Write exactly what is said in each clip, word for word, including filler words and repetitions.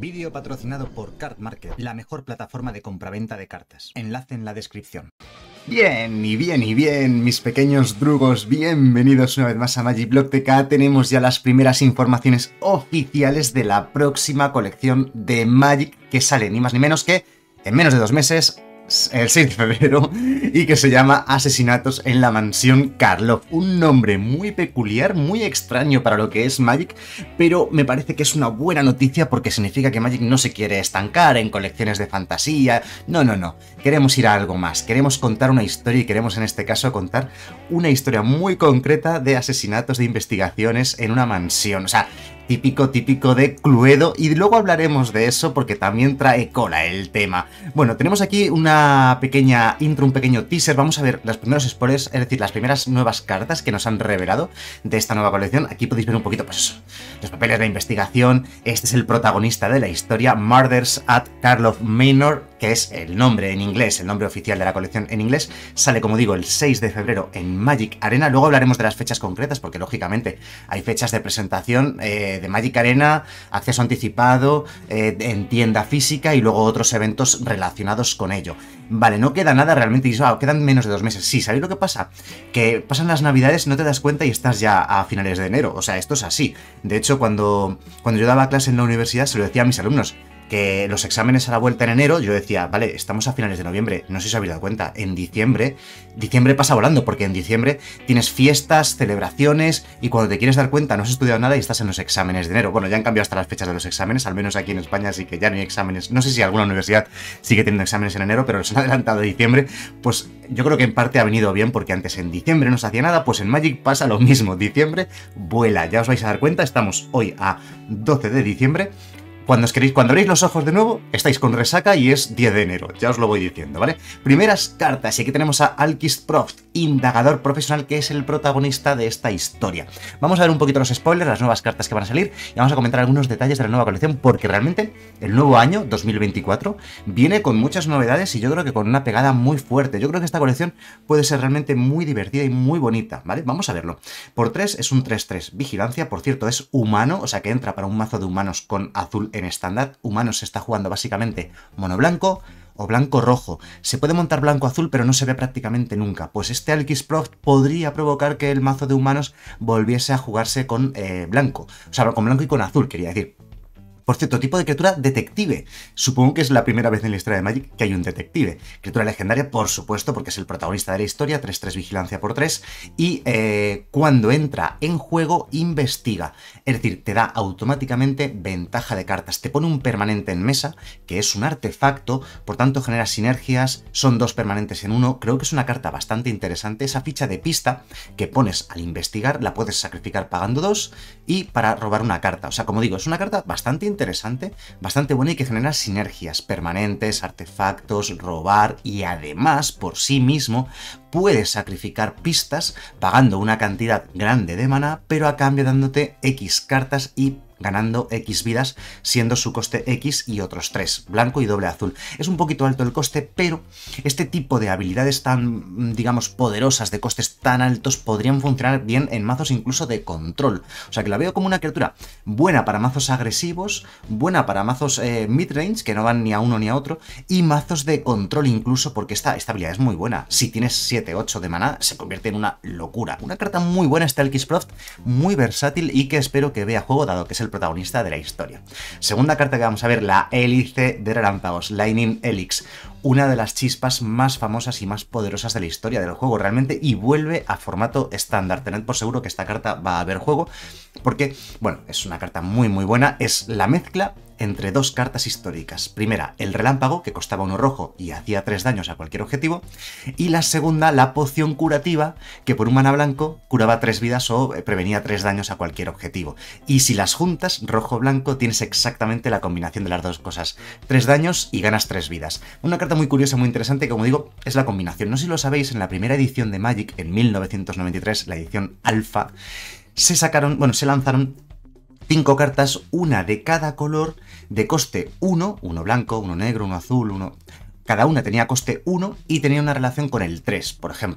Vídeo patrocinado por Card Market, la mejor plataforma de compraventa de cartas. Enlace en la descripción. Bien, y bien, y bien, mis pequeños drugos, bienvenidos una vez más a MagicBlockTK. Tenemos ya las primeras informaciones oficiales de la próxima colección de Magic que sale ni más ni menos que en menos de dos meses, el seis de febrero, y que se llama Asesinatos en la Mansión Karlov. Un nombre muy peculiar, muy extraño para lo que es Magic, pero me parece que es una buena noticia porque significa que Magic no se quiere estancar en colecciones de fantasía. No, no, no. Queremos ir a algo más. Queremos contar una historia y queremos en este caso contar una historia muy concreta de asesinatos, de investigaciones en una mansión. O sea, típico, típico de Cluedo, y luego hablaremos de eso porque también trae cola el tema. Bueno, tenemos aquí una pequeña intro, un pequeño teaser. Vamos a ver los primeros spoilers, es decir, las primeras nuevas cartas que nos han revelado de esta nueva colección. Aquí podéis ver un poquito, pues eso, los papeles de investigación. Este es el protagonista de la historia, Murders at Karlov Manor, que es el nombre en inglés, el nombre oficial de la colección en inglés. Sale, como digo, el seis de febrero en Magic Arena. Luego hablaremos de las fechas concretas porque, lógicamente, hay fechas de presentación eh, de Magic Arena, acceso anticipado, eh, en tienda física y luego otros eventos relacionados con ello. Vale, no queda nada realmente, y oh, quedan menos de dos meses. Sí, ¿sabéis lo que pasa? Que pasan las navidades, no te das cuenta y estás ya a finales de enero. O sea, esto es así. De hecho, cuando, cuando yo daba clase en la universidad, se lo decía a mis alumnos, que los exámenes a la vuelta en enero, yo decía, vale, estamos a finales de noviembre, no sé si os habéis dado cuenta, en diciembre, diciembre pasa volando, porque en diciembre tienes fiestas, celebraciones, y cuando te quieres dar cuenta no has estudiado nada y estás en los exámenes de enero. Bueno, ya han cambiado hasta las fechas de los exámenes, al menos aquí en España, así que ya no hay exámenes. No sé si alguna universidad sigue teniendo exámenes en enero, pero los han adelantado a diciembre. Pues yo creo que en parte ha venido bien, porque antes en diciembre no se hacía nada, pues en Magic pasa lo mismo, diciembre vuela, ya os vais a dar cuenta, estamos hoy a doce de diciembre, Cuando os queréis, cuando abréis los ojos de nuevo, estáis con resaca y es diez de enero, ya os lo voy diciendo, ¿vale? Primeras cartas, y aquí tenemos a Alkist Proft, indagador profesional, que es el protagonista de esta historia. Vamos a ver un poquito los spoilers, las nuevas cartas que van a salir, y vamos a comentar algunos detalles de la nueva colección, porque realmente el nuevo año, dos mil veinticuatro, viene con muchas novedades y yo creo que con una pegada muy fuerte. Yo creo que esta colección puede ser realmente muy divertida y muy bonita, ¿vale? Vamos a verlo. Por tres es un tres tres, vigilancia, por cierto, es humano, o sea que entra para un mazo de humanos con azul en estándar. Humanos se está jugando básicamente mono blanco o blanco rojo. Se puede montar blanco azul, pero no se ve prácticamente nunca. Pues este Alkist Proft podría provocar que el mazo de humanos volviese a jugarse con eh, blanco. O sea, con blanco y con azul, quería decir. Por cierto, tipo de criatura detective. Supongo que es la primera vez en la historia de Magic que hay un detective. Criatura legendaria, por supuesto, porque es el protagonista de la historia, tres tres vigilancia por tres, y eh, cuando entra en juego, investiga. Es decir, te da automáticamente ventaja de cartas. Te pone un permanente en mesa, que es un artefacto, por tanto genera sinergias, son dos permanentes en uno. Creo que es una carta bastante interesante. Esa ficha de pista que pones al investigar, la puedes sacrificar pagando dos, y para robar una carta. O sea, como digo, es una carta bastante interesante, bastante buena y que genera sinergias permanentes, artefactos, robar, y además por sí mismo puedes sacrificar pistas pagando una cantidad grande de maná, pero a cambio dándote X cartas y ganando X vidas, siendo su coste X y otros tres, blanco y doble azul. Es un poquito alto el coste, pero este tipo de habilidades tan, digamos, poderosas, de costes tan altos, podrían funcionar bien en mazos incluso de control. O sea que la veo como una criatura buena para mazos agresivos, buena para mazos eh, midrange, que no van ni a uno ni a otro, y mazos de control incluso, porque esta, esta habilidad es muy buena. Si tienes siete ocho de maná, se convierte en una locura. Una carta muy buena esta Alkist Proft, muy versátil y que espero que vea juego, dado que es el protagonista de la historia. Segunda carta que vamos a ver, la Hélice de Relámpagos, Lightning Helix, una de las chispas más famosas y más poderosas de la historia del juego realmente, y vuelve a formato estándar. Tened por seguro que esta carta va a haber juego, porque, bueno, es una carta muy muy buena, es la mezcla entre dos cartas históricas. Primera, el relámpago, que costaba uno rojo y hacía tres daños a cualquier objetivo, y la segunda, la poción curativa, que por un mana blanco curaba tres vidas o prevenía tres daños a cualquier objetivo. Y si las juntas, rojo-blanco, tienes exactamente la combinación de las dos cosas. Tres daños y ganas tres vidas. Una carta muy curiosa, muy interesante, que, como digo, es la combinación. No sé si lo sabéis, en la primera edición de Magic, en mil novecientos noventa y tres, la edición alfa, se sacaron, bueno, se lanzaron cinco cartas, una de cada color, de coste uno, uno blanco, uno negro, uno azul, uno... Cada una tenía coste uno y tenía una relación con el tres, por ejemplo.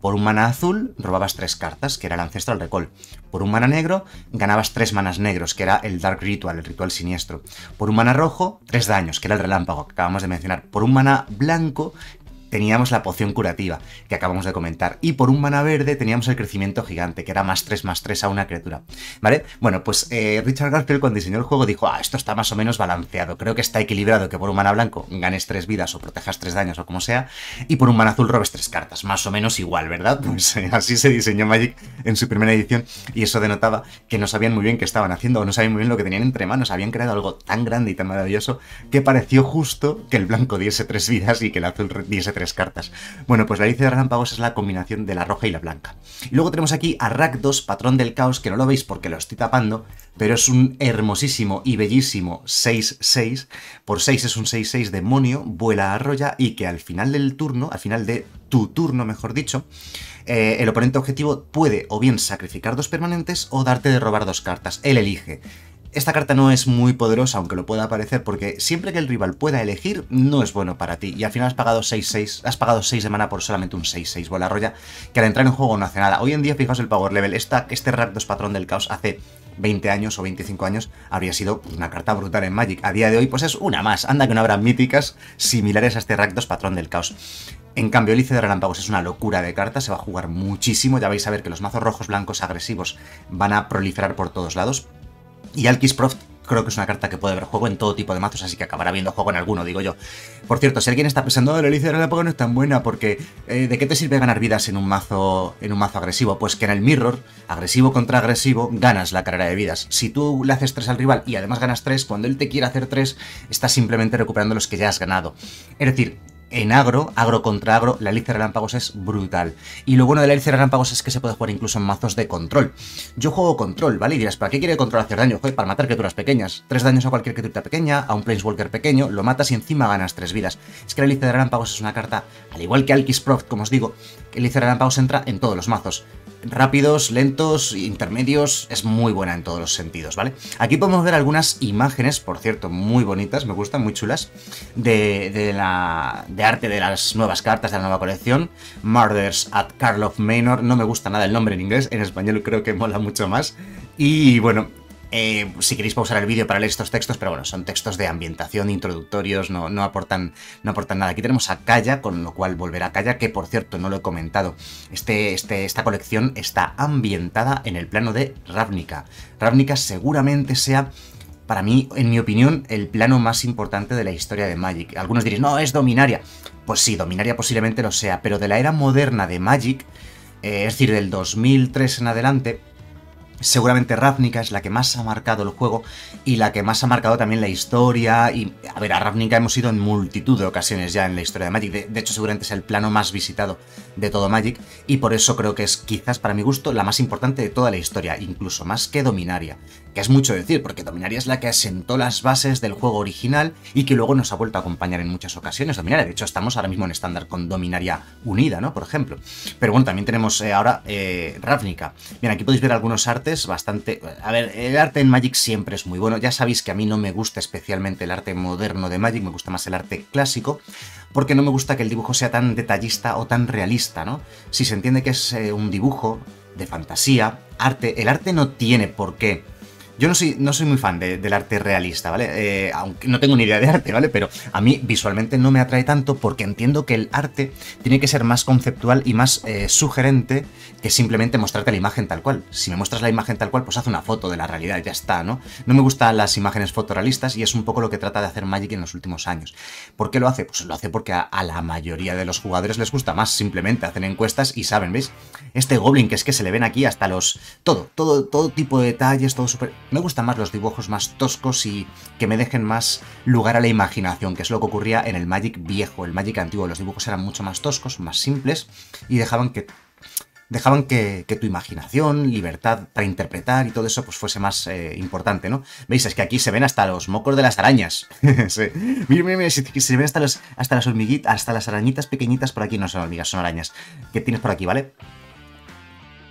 Por un mana azul robabas tres cartas, que era el Ancestral Recall. Por un mana negro ganabas tres manas negros, que era el Dark Ritual, el ritual siniestro. Por un mana rojo, tres daños, que era el relámpago, que acabamos de mencionar. Por un mana blanco teníamos la poción curativa, que acabamos de comentar. Y por un mana verde teníamos el crecimiento gigante, que era más tres más tres a una criatura. ¿Vale? Bueno, pues eh, Richard Garfield cuando diseñó el juego dijo, ah, esto está más o menos balanceado. Creo que está equilibrado que por un mana blanco ganes tres vidas o protejas tres daños o como sea, y por un mana azul robes tres cartas. Más o menos igual, ¿verdad? Pues eh, así se diseñó Magic en su primera edición, y eso denotaba que no sabían muy bien qué estaban haciendo, o no sabían muy bien lo que tenían entre manos. Habían creado algo tan grande y tan maravilloso que pareció justo que el blanco diese tres vidas y que el azul diese tres cartas. Bueno, pues la Hélice de Relámpagos es la combinación de la roja y la blanca. Y luego tenemos aquí a Rakdos, patrón del caos, que no lo veis porque lo estoy tapando, pero es un hermosísimo y bellísimo seis seis. Por seis es un seis seis demonio, vuela, arrolla, y que al final del turno, al final de tu turno, mejor dicho, eh, el oponente objetivo puede o bien sacrificar dos permanentes o darte de robar dos cartas. Él elige. Esta carta no es muy poderosa, aunque lo pueda parecer, porque siempre que el rival pueda elegir, no es bueno para ti. Y al final has pagado seis seis, has pagado seis de mana por solamente un seis seis bola roya, que al entrar en juego no hace nada. Hoy en día, fijaos el power level, esta, este Rakdos patrón del caos hace veinte años o veinticinco años habría sido pues, una carta brutal en Magic. A día de hoy, pues es una más. Anda que no habrá míticas similares a este Rakdos patrón del caos. En cambio, Hélice de Relámpagos es una locura de cartas, se va a jugar muchísimo. Ya vais a ver que los mazos rojos blancos agresivos van a proliferar por todos lados. Y Alkis Prof creo que es una carta que puede ver juego en todo tipo de mazos, así que acabará viendo juego en alguno, digo yo. Por cierto, si alguien está pensando, oh, la Hélice de Relámpago no es tan buena porque eh, ¿de qué te sirve ganar vidas en un mazo en un mazo agresivo? Pues que en el Mirror, agresivo contra agresivo, ganas la carrera de vidas. Si tú le haces tres al rival y además ganas tres, cuando él te quiere hacer tres, estás simplemente recuperando los que ya has ganado. Es decir, en agro, agro contra agro, la Hélice de Relámpagos es brutal. Y lo bueno de la Hélice de Relámpagos es que se puede jugar incluso en mazos de control. Yo juego control, ¿vale? Y dirás, ¿para qué quiere control hacer daño? Joder, para matar criaturas pequeñas. Tres daños a cualquier criatura pequeña, a un Planeswalker pequeño, lo matas y encima ganas tres vidas. Es que la Hélice de Relámpagos es una carta, al igual que Alkis Prof, como os digo, que Hélice de Relámpagos entra en todos los mazos. Rápidos, lentos, intermedios, es muy buena en todos los sentidos, ¿vale? Aquí podemos ver algunas imágenes, por cierto, muy bonitas, me gustan, muy chulas, de, de, la, de arte de las nuevas cartas de la nueva colección. Murders at Karlov Manor, no me gusta nada el nombre en inglés, en español creo que mola mucho más. Y bueno, Eh, si queréis pausar el vídeo para leer estos textos, pero bueno, son textos de ambientación, introductorios, no, no, aportan, no aportan nada. Aquí tenemos a Kaya, con lo cual volverá a Kaya, que por cierto no lo he comentado. Este, este, esta colección está ambientada en el plano de Ravnica. Ravnica seguramente sea, para mí, en mi opinión, el plano más importante de la historia de Magic. Algunos diréis, no, es Dominaria. Pues sí, Dominaria posiblemente lo sea, pero de la era moderna de Magic, eh, es decir, del dos mil tres en adelante, seguramente Ravnica es la que más ha marcado el juego y la que más ha marcado también la historia. Y, a ver, a Ravnica hemos ido en multitud de ocasiones ya en la historia de Magic. De, de hecho, seguramente es el plano más visitado de todo Magic. Y por eso creo que es, quizás para mi gusto, la más importante de toda la historia. Incluso más que Dominaria. Que es mucho decir, porque Dominaria es la que asentó las bases del juego original y que luego nos ha vuelto a acompañar en muchas ocasiones. Dominaria, de hecho, estamos ahora mismo en estándar con Dominaria unida, ¿no? Por ejemplo. Pero bueno, también tenemos eh, ahora eh, Ravnica. Bien, aquí podéis ver algunos artes bastante... A ver, el arte en Magic siempre es muy bueno. Ya sabéis que a mí no me gusta especialmente el arte moderno de Magic, me gusta más el arte clásico, porque no me gusta que el dibujo sea tan detallista o tan realista, ¿no? Si se entiende que es eh, un dibujo de fantasía, arte, el arte no tiene por qué... Yo no soy, no soy muy fan de, del arte realista, ¿vale? Eh, aunque no tengo ni idea de arte, ¿vale? Pero a mí visualmente no me atrae tanto porque entiendo que el arte tiene que ser más conceptual y más eh, sugerente que simplemente mostrarte la imagen tal cual. Si me muestras la imagen tal cual, pues haz una foto de la realidad y ya está, ¿no? No me gustan las imágenes fotorrealistas y es un poco lo que trata de hacer Magic en los últimos años. ¿Por qué lo hace? Pues lo hace porque a, a la mayoría de los jugadores les gusta más. Simplemente hacen encuestas y saben, ¿veis? Este Goblin que es que se le ven aquí hasta los... Todo, todo, todo tipo de detalles, todo súper... Me gustan más los dibujos más toscos y que me dejen más lugar a la imaginación, que es lo que ocurría en el Magic viejo, el Magic antiguo. Los dibujos eran mucho más toscos, más simples y dejaban que... Dejaban que, que tu imaginación, libertad para interpretar y todo eso pues fuese más eh, importante, ¿no? ¿Veis? Es que aquí se ven hasta los mocos de las arañas. Sí. Mira, mira, mira, se, se ven hasta, los, hasta las hormiguitas, hasta las arañitas pequeñitas por aquí. No son hormigas, son arañas. Que tienes por aquí, ¿vale?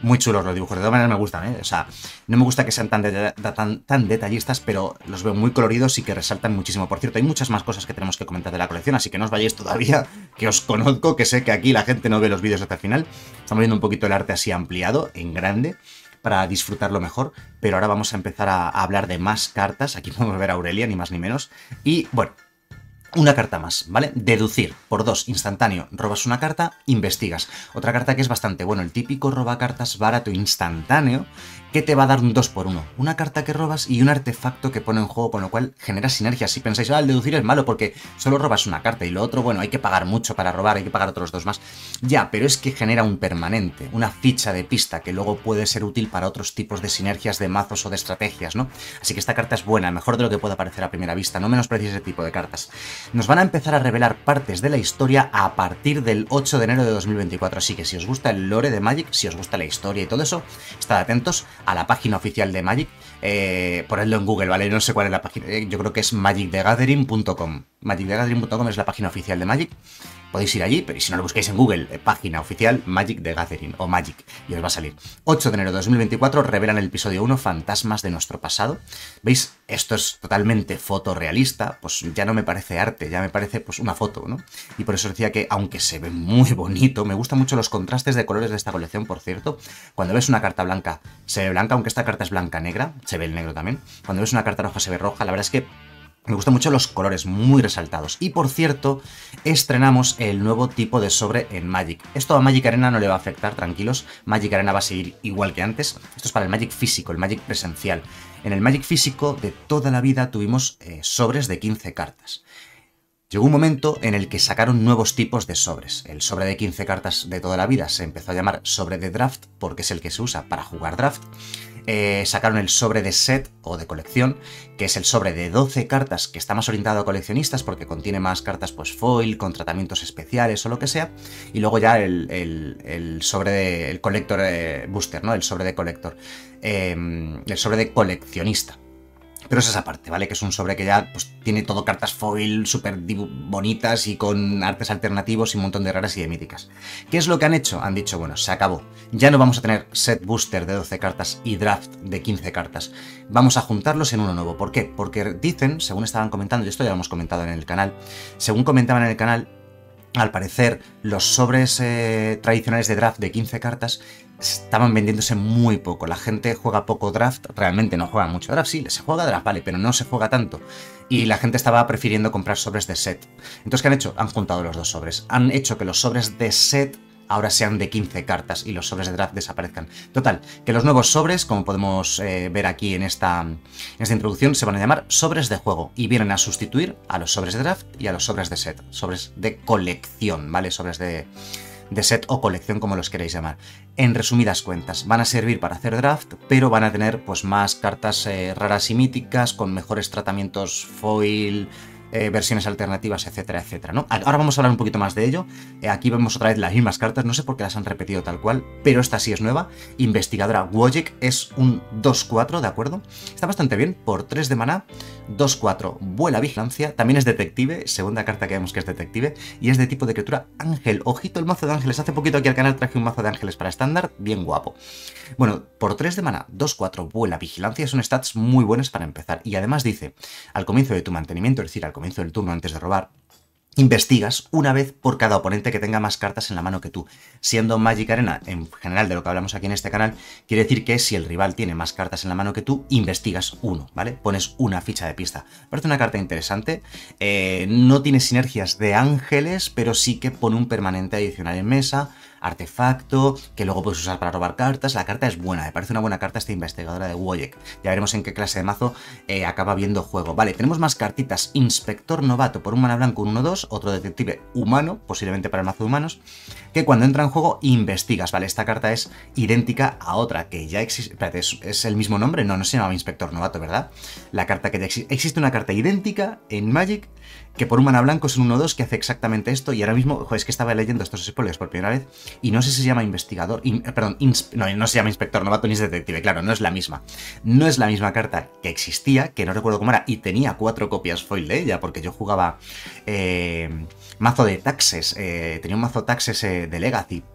Muy chulos los dibujos, de todas maneras me gustan, ¿eh? O sea, no me gusta que sean tan, de, tan, tan detallistas, pero los veo muy coloridos y que resaltan muchísimo. Por cierto, hay muchas más cosas que tenemos que comentar de la colección, así que no os vayáis todavía, que os conozco, que sé que aquí la gente no ve los vídeos hasta el final. Estamos viendo un poquito el arte así ampliado, en grande, para disfrutarlo mejor, pero ahora vamos a empezar a, a hablar de más cartas. Aquí podemos ver a Aurelia, ni más ni menos. Y, bueno, una carta más, ¿vale? Deducir, por dos, instantáneo, robas una carta, investigas. Otra carta que es bastante bueno, el típico roba cartas barato instantáneo, que te va a dar un dos por uno. Una carta que robas y un artefacto que pone en juego, con lo cual genera sinergias. Si pensáis, ah, el deducir es malo porque solo robas una carta y lo otro, bueno, hay que pagar mucho para robar, hay que pagar otros dos más. Ya, pero es que genera un permanente, una ficha de pista que luego puede ser útil para otros tipos de sinergias de mazos o de estrategias, ¿no? Así que esta carta es buena, mejor de lo que pueda parecer a primera vista, no menosprecies ese tipo de cartas. Nos van a empezar a revelar partes de la historia a partir del ocho de enero de dos mil veinticuatro, así que si os gusta el lore de Magic, si os gusta la historia y todo eso, estad atentos a la página oficial de Magic, eh, ponedlo en Google, ¿vale? No sé cuál es la página, eh, yo creo que es magic the gathering punto com. magic the gathering punto com es la página oficial de Magic. Podéis ir allí, pero si no lo buscáis en Google, eh, página oficial Magic the Gathering o Magic, y os va a salir. ocho de enero de dos mil veinticuatro revelan el episodio uno, Fantasmas de nuestro pasado. ¿Veis? Esto es totalmente fotorrealista, pues ya no me parece arte, ya me parece pues una foto, ¿no? Y por eso decía que, aunque se ve muy bonito, me gustan mucho los contrastes de colores de esta colección, por cierto. Cuando ves una carta blanca, se ve blanca, aunque esta carta es blanca-negra, se ve el negro también. Cuando ves una carta roja, se ve roja. La verdad es que me gustan mucho los colores muy resaltados. Y por cierto, estrenamos el nuevo tipo de sobre en Magic. Esto a Magic Arena no le va a afectar, tranquilos. Magic Arena va a seguir igual que antes. Esto es para el Magic físico, el Magic presencial. En el Magic físico de toda la vida tuvimos eh, sobres de quince cartas. Llegó un momento en el que sacaron nuevos tipos de sobres. El sobre de quince cartas de toda la vida se empezó a llamar sobre de draft, porque es el que se usa para jugar draft. Eh, sacaron el sobre de set o de colección, que es el sobre de doce cartas, que está más orientado a coleccionistas porque contiene más cartas pues foil, con tratamientos especiales o lo que sea. Y luego ya el, el, el sobre de el collector eh, booster, ¿no? El sobre de collector. Eh, el sobre de coleccionista. Pero es esa parte, ¿vale? Que es un sobre que ya pues, tiene todo cartas foil súper bonitas y con artes alternativos y un montón de raras y de míticas. ¿Qué es lo que han hecho? Han dicho, bueno, se acabó. Ya no vamos a tener set booster de doce cartas y draft de quince cartas. Vamos a juntarlos en uno nuevo. ¿Por qué? Porque dicen, según estaban comentando, y esto ya lo hemos comentado en el canal, según comentaban en el canal, al parecer los sobres eh, tradicionales de draft de quince cartas estaban vendiéndose muy poco. La gente juega poco draft, realmente no juega mucho draft, sí, se juega draft, vale, pero no se juega tanto. Y la gente estaba prefiriendo comprar sobres de set. Entonces, ¿qué han hecho? Han juntado los dos sobres. Han hecho que los sobres de set ahora sean de quince cartas y los sobres de draft desaparezcan. Total, que los nuevos sobres, como podemos eh, ver aquí en esta, en esta introducción, se van a llamar sobres de juego y vienen a sustituir a los sobres de draft y a los sobres de set, sobres de colección, ¿vale? Sobres de, de set o colección, como los queréis llamar. En resumidas cuentas, van a servir para hacer draft, pero van a tener pues más cartas eh, raras y míticas, con mejores tratamientos foil, Eh, versiones alternativas, etcétera, etcétera, ¿no? Ahora vamos a hablar un poquito más de ello. Eh, aquí vemos otra vez las mismas cartas, no sé por qué las han repetido tal cual, pero esta sí es nueva. Investigadora Wojek es un dos cuatro, ¿de acuerdo? Está bastante bien, por tres de maná, dos cuatro, vuela vigilancia, también es detective, segunda carta que vemos que es detective, y es de tipo de criatura ángel. Ojito el mazo de ángeles, hace poquito aquí al canal traje un mazo de ángeles para estándar, bien guapo. Bueno, por tres de maná, dos cuatro, vuela vigilancia, son stats muy buenas para empezar, y además dice, al comienzo de tu mantenimiento, es decir, al comienzo del turno antes de robar, investigas una vez por cada oponente que tenga más cartas en la mano que tú. Siendo Magic Arena, en general de lo que hablamos aquí en este canal, quiere decir que si el rival tiene más cartas en la mano que tú, investigas uno, ¿vale? Pones una ficha de pista. Parece una carta interesante, eh, no tiene sinergias de ángeles, pero sí que pone un permanente adicional en mesa, artefacto, que luego puedes usar para robar cartas. La carta es buena, me parece una buena carta esta investigadora de Wojek. Ya veremos en qué clase de mazo eh, acaba viendo juego. Vale, tenemos más cartitas. Inspector novato por un mana blanco, un uno dos, otro detective humano, posiblemente para el mazo de humanos, que cuando entra en juego investigas. Vale, esta carta es idéntica a otra que ya existe. Espérate, ¿es, ¿es el mismo nombre? No, no se llamaba Inspector novato, ¿verdad? La carta que ya existe. Existe una carta idéntica en Magic que por un mana blanco es un uno dos que hace exactamente esto, y ahora mismo, joder, es que estaba leyendo estos spoilers por primera vez, y no sé si se llama investigador, in, perdón, ins, no, no se llama inspector novato ni es detective, claro, no es la misma. No es la misma carta que existía, que no recuerdo cómo era, y tenía cuatro copias foil de ella, porque yo jugaba eh, mazo de Taxes, eh, tenía un mazo Taxes eh, de Legacy,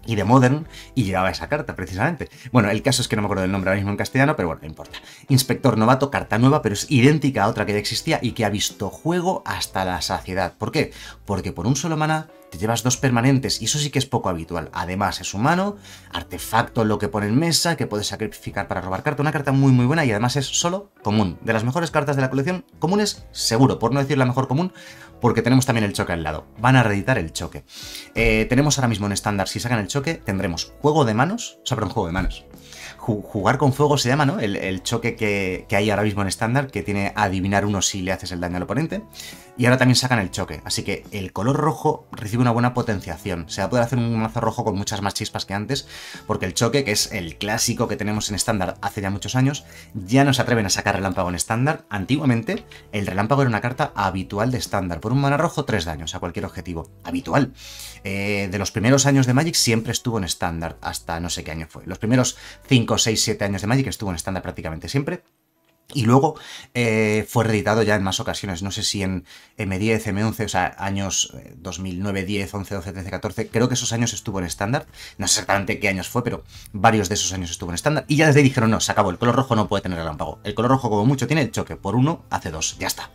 y de Modern, y llevaba esa carta, precisamente. Bueno, el caso es que no me acuerdo del nombre ahora mismo en castellano, pero bueno, no importa. Inspector Novato, carta nueva, pero es idéntica a otra que ya existía y que ha visto juego hasta la saciedad. ¿Por qué? Porque por un solo mana te llevas dos permanentes, y eso sí que es poco habitual. Además, es humano, artefacto lo que pone en mesa, que puedes sacrificar para robar carta. Una carta muy muy buena y además es solo común. De las mejores cartas de la colección, comunes, seguro, por no decir la mejor común, porque tenemos también el choque al lado. Van a reeditar el choque. Eh, tenemos ahora mismo en estándar, si sacan el choque, tendremos juego de manos, o sea, perdón, juego de manos. Jugar con fuego se llama, ¿no? El, el choque que, que hay ahora mismo en estándar, que tiene adivinar uno si le haces el daño al oponente. Y ahora también sacan el choque, así que el color rojo recibe una buena potenciación. Se va a poder hacer un mazo rojo con muchas más chispas que antes, porque el choque, que es el clásico que tenemos en estándar hace ya muchos años, ya no se atreven a sacar relámpago en estándar. Antiguamente, el relámpago era una carta habitual de estándar. Por un mana rojo, tres daños a cualquier objetivo. Habitual. Eh, de los primeros años de Magic siempre estuvo en estándar, hasta no sé qué año fue. Los primeros cinco, seis, siete años de Magic estuvo en estándar prácticamente siempre. Y luego eh, fue reeditado ya en más ocasiones, no sé si en eme diez, eme once, o sea, años dos mil nueve, diez, once, doce, trece, catorce, creo que esos años estuvo en estándar, no sé exactamente qué años fue, pero varios de esos años estuvo en estándar, y ya desde ahí dijeron, no, se acabó, el color rojo no puede tener relámpago, el color rojo como mucho tiene el choque, por uno hace dos, ya está.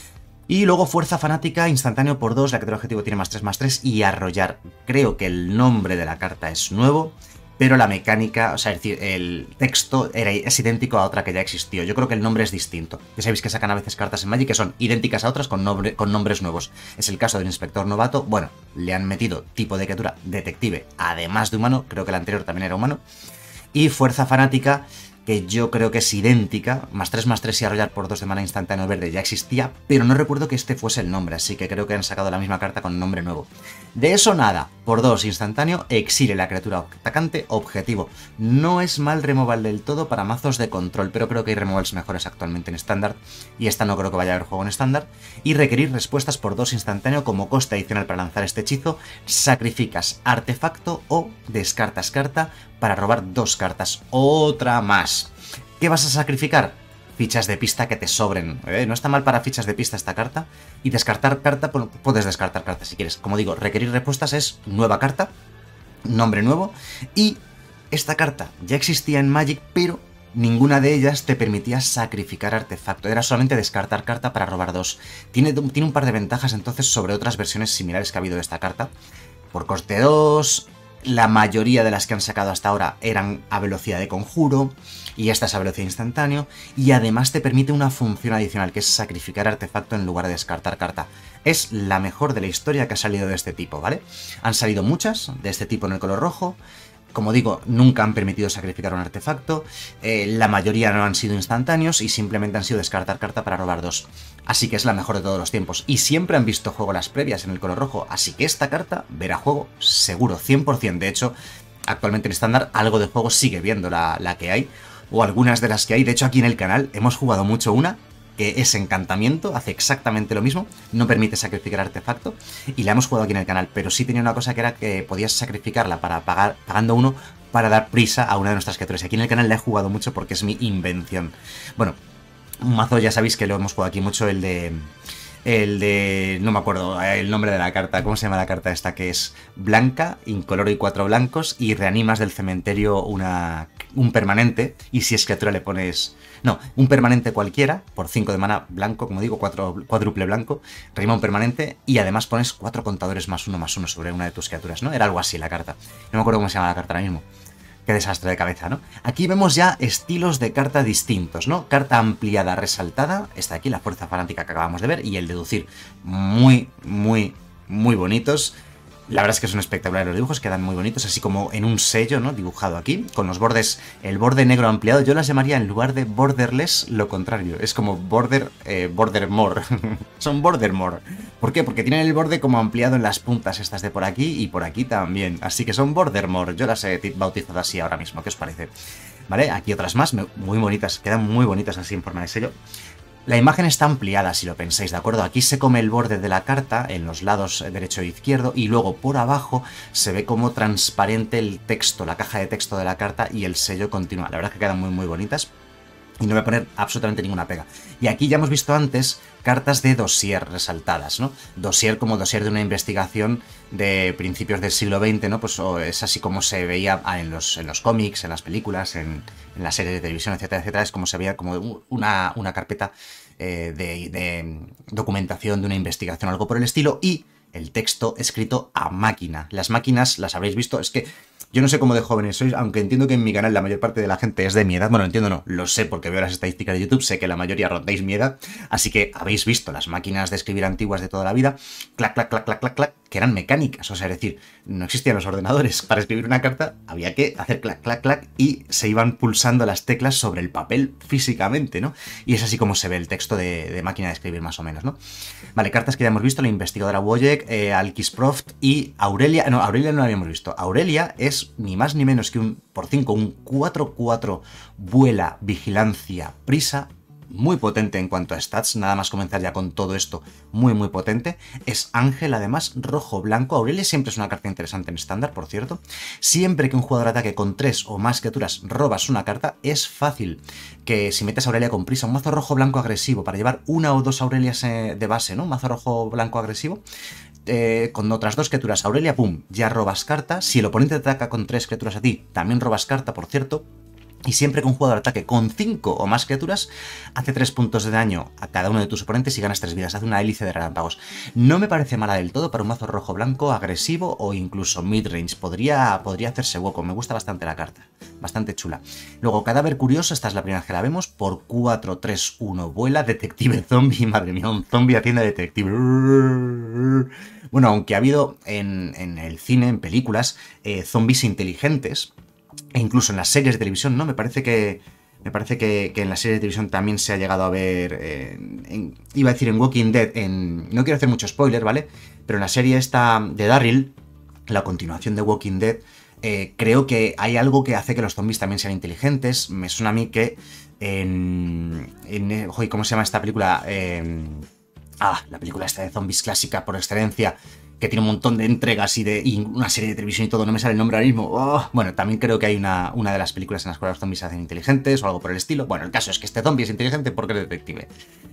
Y luego Fuerza Fanática, instantáneo por dos, la que tiene objetivo tiene más tres, más tres, y arrollar. Creo que el nombre de la carta es nuevo, pero la mecánica, o sea, es decir, el texto era, es idéntico a otra que ya existió. Yo creo que el nombre es distinto. Ya sabéis que sacan a veces cartas en Magic que son idénticas a otras con, nombre, con nombres nuevos. Es el caso del Inspector Novato. Bueno, le han metido tipo de criatura detective, además de humano. Creo que el anterior también era humano. Y Fuerza Fanática, que yo creo que es idéntica, más tres, más tres y arrollar por dos de mana instantáneo verde ya existía, pero no recuerdo que este fuese el nombre, así que creo que han sacado la misma carta con nombre nuevo. De eso nada, por dos instantáneo, exile la criatura atacante, objetivo. No es mal removal del todo para mazos de control, pero creo que hay removals mejores actualmente en estándar, y esta no creo que vaya a haber juego en estándar. Y requerir respuestas por dos instantáneo como coste adicional para lanzar este hechizo, sacrificas artefacto o descartas carta para robar dos cartas. Otra más. ¿Qué vas a sacrificar? Fichas de pista que te sobren. ¿Eh? No está mal para fichas de pista esta carta. Y descartar carta, puedes descartar carta si quieres. Como digo, requerir respuestas es nueva carta, nombre nuevo. Y esta carta ya existía en Magic, pero ninguna de ellas te permitía sacrificar artefacto. Era solamente descartar carta para robar dos. Tiene, tiene un par de ventajas entonces sobre otras versiones similares que ha habido de esta carta. Por coste dos... La mayoría de las que han sacado hasta ahora eran a velocidad de conjuro, y esta es a velocidad instantáneo, y además te permite una función adicional, que es sacrificar artefacto en lugar de descartar carta. Es la mejor de la historia que ha salido de este tipo, ¿vale? Han salido muchas de este tipo en el color rojo. Como digo, nunca han permitido sacrificar un artefacto, eh, la mayoría no han sido instantáneos y simplemente han sido descartar carta para robar dos. Así que es la mejor de todos los tiempos. Y siempre han visto juego las previas en el color rojo, así que esta carta verá juego seguro, cien por cien. De hecho, actualmente en estándar algo de juego sigue viendo la, la que hay, o algunas de las que hay. De hecho, aquí en el canal hemos jugado mucho una, que es Encantamiento, hace exactamente lo mismo, no permite sacrificar artefacto, y la hemos jugado aquí en el canal, pero sí tenía una cosa que era que podías sacrificarla para pagar, pagando uno para dar prisa a una de nuestras criaturas. Aquí en el canal la he jugado mucho porque es mi invención. Bueno, un mazo ya sabéis que lo hemos jugado aquí mucho, el de... El de... no me acuerdo el nombre de la carta. ¿Cómo se llama la carta esta? Que es blanca, incoloro y cuatro blancos, y reanimas del cementerio una, un permanente, y si es criatura le pones... No, un permanente cualquiera, por cinco de mana blanco, como digo, cuatro, cuádruple blanco, reanima un permanente, y además pones cuatro contadores más uno más uno sobre una de tus criaturas, ¿no? Era algo así la carta. No me acuerdo cómo se llama la carta ahora mismo. Qué desastre de cabeza, ¿no? Aquí vemos ya estilos de carta distintos, ¿no? Carta ampliada, resaltada, está aquí la Fuerza Fanática que acabamos de ver, y el deducir. Muy, muy, muy bonitos. La verdad es que son espectaculares los dibujos, quedan muy bonitos, así como en un sello, ¿no? Dibujado aquí, con los bordes, el borde negro ampliado. Yo las llamaría, en lugar de borderless, lo contrario. Es como border, eh, bordermore. Son bordermore. ¿Por qué? Porque tienen el borde como ampliado en las puntas estas de por aquí y por aquí también. Así que son bordermore. Yo las he bautizado así ahora mismo. ¿Qué os parece? ¿Vale? Aquí otras más, muy bonitas. Quedan muy bonitas así en forma de sello. La imagen está ampliada, si lo pensáis, ¿de acuerdo? Aquí se come el borde de la carta, en los lados derecho e izquierdo, y luego por abajo se ve como transparente el texto, la caja de texto de la carta y el sello continúa. La verdad es que quedan muy muy bonitas. Y no voy a poner absolutamente ninguna pega. Y aquí ya hemos visto antes cartas de dossier resaltadas, ¿no? Dossier como dossier de una investigación de principios del siglo veinte, ¿no? Pues es así como se veía en los, en los cómics, en las películas, en, en las series de televisión, etcétera, etcétera. Es como se veía como una, una carpeta eh, de, de documentación de una investigación, algo por el estilo, y el texto escrito a máquina. Las máquinas las habréis visto, es que yo no sé cómo de jóvenes sois, aunque entiendo que en mi canal la mayor parte de la gente es de mi edad. Bueno, entiendo no, lo sé porque veo las estadísticas de YouTube, sé que la mayoría rondáis mi edad, así que habéis visto las máquinas de escribir antiguas de toda la vida, clac, clac, clac, clac, clac, clac, que eran mecánicas, o sea, es decir, no existían los ordenadores. Para escribir una carta había que hacer clac, clac, clac y se iban pulsando las teclas sobre el papel físicamente, ¿no? Y es así como se ve el texto de, de máquina de escribir más o menos, ¿no? Vale, cartas que ya hemos visto, la investigadora Wojek, eh, Alkis Proft y Aurelia, no, Aurelia no la habíamos visto, Aurelia es ni más ni menos que un, por cinco, un cuatro cuatro, vuela, vigilancia, prisa, muy potente en cuanto a stats, nada más comenzar ya con todo esto, muy muy potente. Es ángel, además, rojo-blanco. Aurelia siempre es una carta interesante en estándar, por cierto. Siempre que un jugador ataque con tres o más criaturas robas una carta, es fácil que si metes a Aurelia con prisa, un mazo rojo-blanco agresivo, para llevar una o dos Aurelias de base, ¿no? Un mazo rojo-blanco agresivo, Eh, con otras dos criaturas, Aurelia, pum, ya robas carta. Si el oponente te ataca con tres criaturas a ti, también robas carta, por cierto. Y siempre que un jugador ataque con cinco o más criaturas, hace tres puntos de daño a cada uno de tus oponentes y ganas tres vidas. Hace una hélice de relámpagos. No me parece mala del todo para un mazo rojo-blanco agresivo o incluso midrange. Podría, podría hacerse hueco. Me gusta bastante la carta. Bastante chula. Luego, cadáver curioso. Esta es la primera vez que la vemos. Por cuatro tres uno vuela. Detective zombie. Madre mía, un zombie haciendo detective. Bueno, aunque ha habido en, en el cine, en películas, eh, zombies inteligentes, e incluso en las series de televisión, ¿no? Me parece que me parece que, que en las series de televisión también se ha llegado a ver, eh, en, iba a decir en Walking Dead, en, no quiero hacer mucho spoiler, ¿vale? Pero en la serie esta de Daryl, la continuación de Walking Dead, eh, creo que hay algo que hace que los zombies también sean inteligentes. Me suena a mí que en... en joder, ¿cómo se llama esta película? Eh, ah, la película esta de zombies clásica por excelencia, que tiene un montón de entregas y de y una serie de televisión y todo, no me sale el nombre ahora mismo. Oh, bueno, también creo que hay una, una de las películas en las cuales los zombies se hacen inteligentes o algo por el estilo. Bueno, el caso es que este zombie es inteligente porque es detective.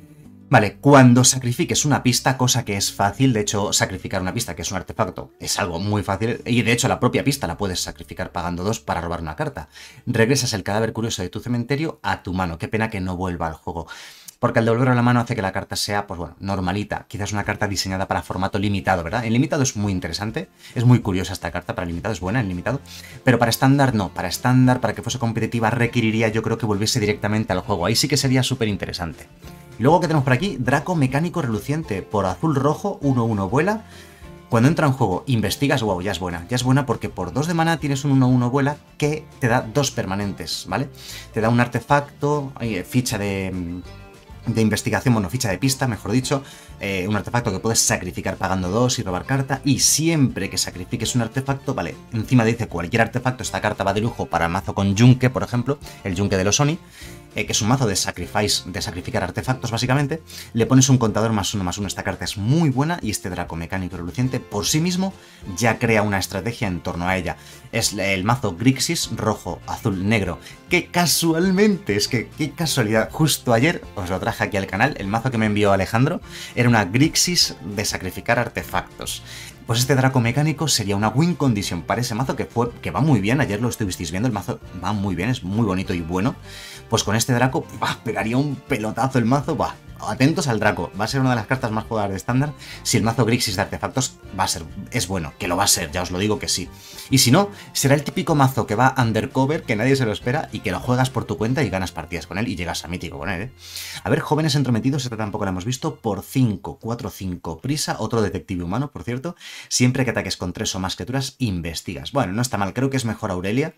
Vale, cuando sacrifiques una pista, cosa que es fácil, de hecho, sacrificar una pista, que es un artefacto, es algo muy fácil, y de hecho la propia pista la puedes sacrificar pagando dos para robar una carta. Regresas el cadáver curioso de tu cementerio a tu mano. Qué pena que no vuelva al juego, porque al devolverlo a la mano hace que la carta sea, pues bueno, normalita. Quizás una carta diseñada para formato limitado, ¿verdad? En limitado es muy interesante, es muy curiosa esta carta para limitado, es buena en limitado, pero para estándar no, para estándar, para que fuese competitiva, requeriría yo creo que volviese directamente al juego, ahí sí que sería súper interesante. Y luego que tenemos por aquí, Draco Mecánico Reluciente, por azul-rojo, uno uno vuela. Cuando entra en juego, investigas, wow, ya es buena, ya es buena porque por dos de mana tienes un uno uno vuela que te da dos permanentes, ¿vale? Te da un artefacto, ficha de... de investigación, bueno, ficha de pista, mejor dicho, eh, un artefacto que puedes sacrificar pagando dos y robar carta, y siempre que sacrifiques un artefacto, vale, encima dice cualquier artefacto, esta carta va de lujo para mazo con Yunque, por ejemplo, el Yunque de los Oni, eh, que es un mazo de sacrifice, de sacrificar artefactos, básicamente, le pones un contador más uno más uno, esta carta es muy buena, y este Draco Mecánico Reluciente, por sí mismo, ya crea una estrategia en torno a ella. Es el mazo Grixis, rojo, azul, negro, que casualmente, es que qué casualidad, justo ayer os lo traje aquí al canal, el mazo que me envió Alejandro era una Grixis de sacrificar artefactos. Pues este Draco Mecánico sería una win condition para ese mazo que, fue, que va muy bien, ayer lo estuvisteis viendo, el mazo va muy bien, es muy bonito y bueno. Pues con este Draco, bah, pegaría un pelotazo el mazo, bah, atentos al Draco, va a ser una de las cartas más jugadas de estándar. Si el mazo Grixis de artefactos va a ser, es bueno, que lo va a ser, ya os lo digo que sí. Y si no, será el típico mazo que va undercover, que nadie se lo espera, y que lo juegas por tu cuenta y ganas partidas con él y llegas a mítico con él, ¿eh? A ver, jóvenes entrometidos, esta tampoco la hemos visto, por cinco, cuatro cinco, prisa, otro detective humano, por cierto. Siempre que ataques con tres o más criaturas, investigas. Bueno, no está mal, creo que es mejor Aurelia